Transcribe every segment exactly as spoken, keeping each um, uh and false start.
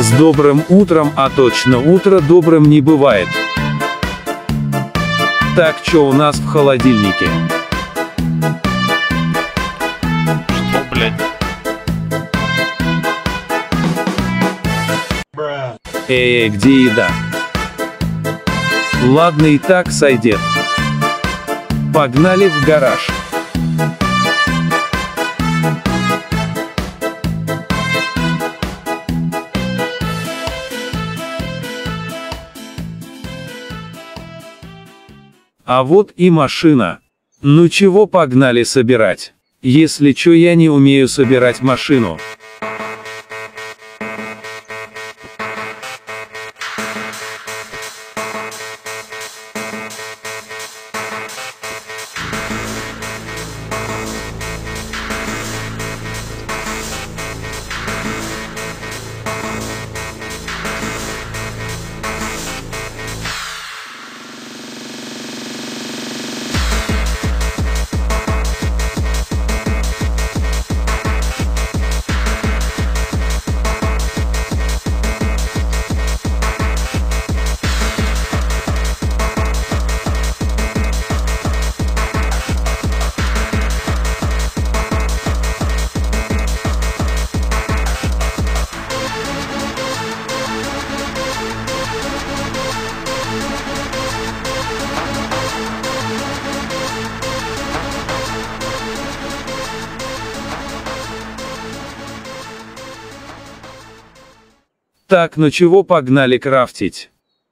С добрым утром, а точно утро добрым не бывает. Так, что у нас в холодильнике? Что, блядь? Эй, где еда? Ладно, и так сойдет. Погнали в гараж. А вот и машина. Ну чего, погнали собирать. Если чё, я не умею собирать машину. Так, ну чего, погнали крафтить.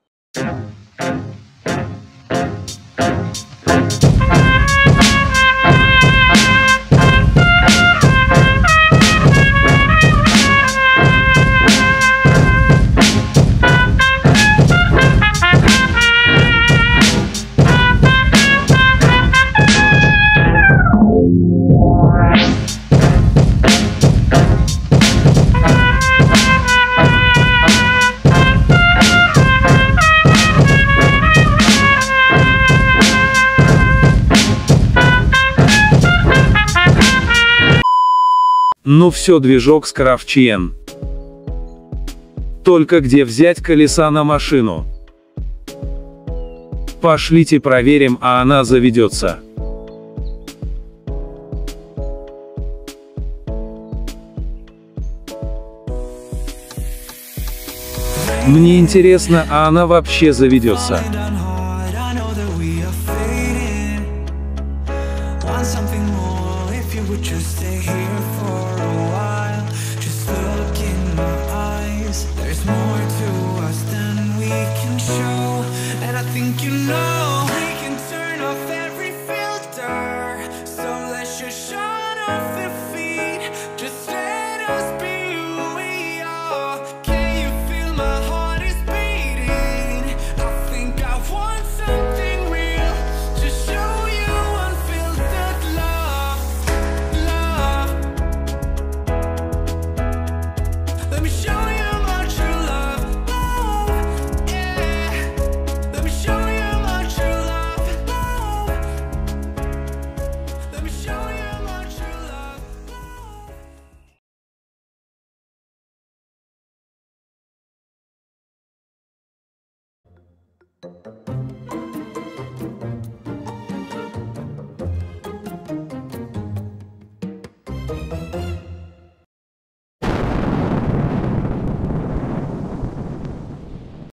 Ну все, движок скрафчен. Только где взять колеса на машину? Пошлите проверим, а она заведется. Мне интересно, а она вообще заведется? Thank you.